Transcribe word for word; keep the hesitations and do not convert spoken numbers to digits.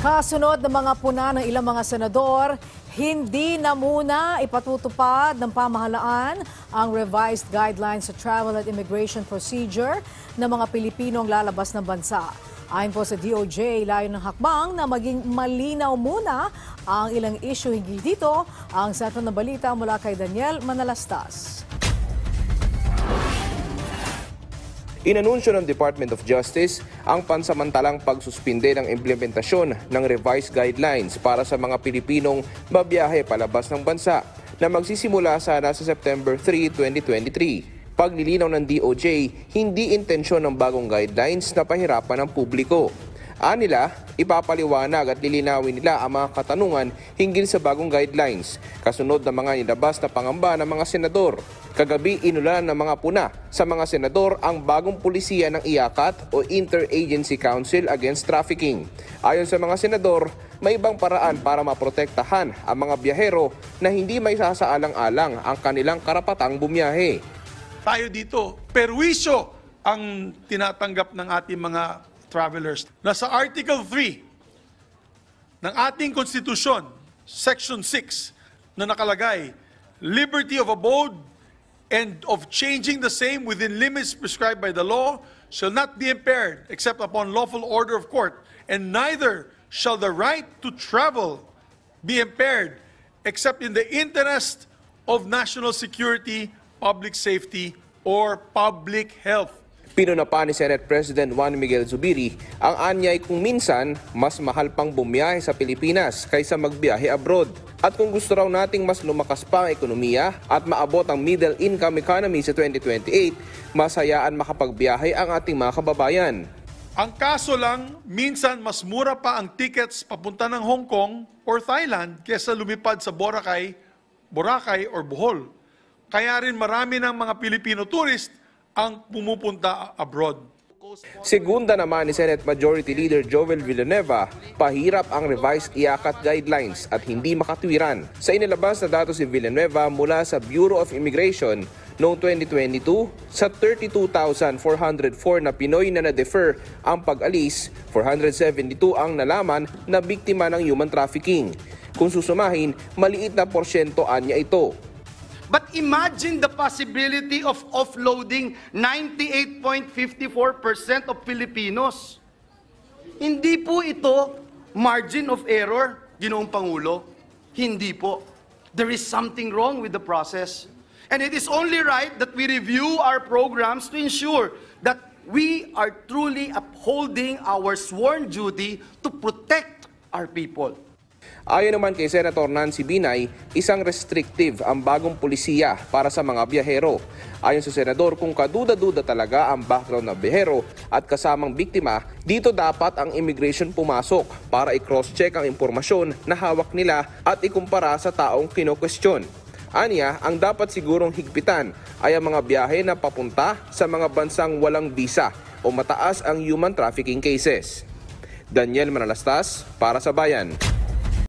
Kasunod ng mga puna ng ilang mga senador, hindi na muna ipatutupad ng pamahalaan ang revised guidelines sa travel at immigration procedure ng mga Pilipinong lalabas ng bansa. Ayon po sa D O J, layo ng hakbang na maging malinaw muna ang ilang issue hinggil dito. Ang sentro ng balita mula kay Daniel Manalastas. Inanunsyo ng Department of Justice ang pansamantalang pagsuspinde ng implementasyon ng revised guidelines para sa mga Pilipinong babiyahe palabas ng bansa na magsisimula sana sa September third, twenty twenty-three. Paglilinaw ng D O J, hindi intensyon ng bagong guidelines na pahirapan ang publiko. Anila, ipapaliwanag at lilinawin nila ang mga katanungan hinggil sa bagong guidelines, kasunod ng mga nilabas na pangamba ng mga senador. Kagabi, inulan ng mga puna sa mga senador ang bagong pulisiya ng I A C A T o Interagency Council Against Trafficking. Ayon sa mga senador, may ibang paraan para maprotektahan ang mga biyahero na hindi may sasaalang-alang ang kanilang karapatang bumiyahe. Tayo dito, perwisyo ang tinatanggap ng ating mga travelers. Nasa Article three ng ating konstitusyon, Section six, na nakalagay, liberty of abode and of changing the same within limits prescribed by the law shall not be impaired except upon lawful order of court, and neither shall the right to travel be impaired except in the interest of national security, public safety, or public health. Pinuna pa ni Senate President Juan Miguel Zubiri ang anyay kung minsan mas mahal pang bumiyahe sa Pilipinas kaysa magbiyahe abroad. At kung gusto raw nating mas lumakas pa ang ekonomiya at maabot ang middle income economy sa twenty twenty-eight, mas hayaan makapagbiyahe ang ating mga kababayan. Ang kaso lang, minsan mas mura pa ang tickets papunta ng Hong Kong or Thailand kaysa lumipad sa Boracay, Boracay or Bohol. Kaya rin marami ng mga Filipino tourist ang pumupunta abroad. Segunda naman ni Senate Majority Leader Joel Villanueva, pahirap ang revised I A C A T guidelines at hindi makatwiran. Sa inilabas na datos si Villanueva mula sa Bureau of Immigration noong twenty twenty-two, sa thirty-two thousand four hundred four na Pinoy na na-defer ang pag-alis, four hundred seventy-two ang nalaman na biktima ng human trafficking. Kung susumahin, maliit na porsyento anya ito. But imagine the possibility of offloading ninety-eight point five four percent of Filipinos. Hindi po ito margin of error, Ginoong Pangulo. Hindi po. There is something wrong with the process. And it is only right that we review our programs to ensure that we are truly upholding our sworn duty to protect our people. Ayon naman kay Senator Nancy Binay, isang restrictive ang bagong pulisiya para sa mga biyahero. Ayon sa senador, kung kaduda-duda talaga ang background ng biyahero at kasamang biktima, dito dapat ang immigration pumasok para i-cross-check ang impormasyon na hawak nila at ikumpara sa taong kino-question. Aniya, ang dapat sigurong higpitan ay ang mga biyahe na papunta sa mga bansang walang visa o mataas ang human trafficking cases. Daniel Manalastas para sa Bayan.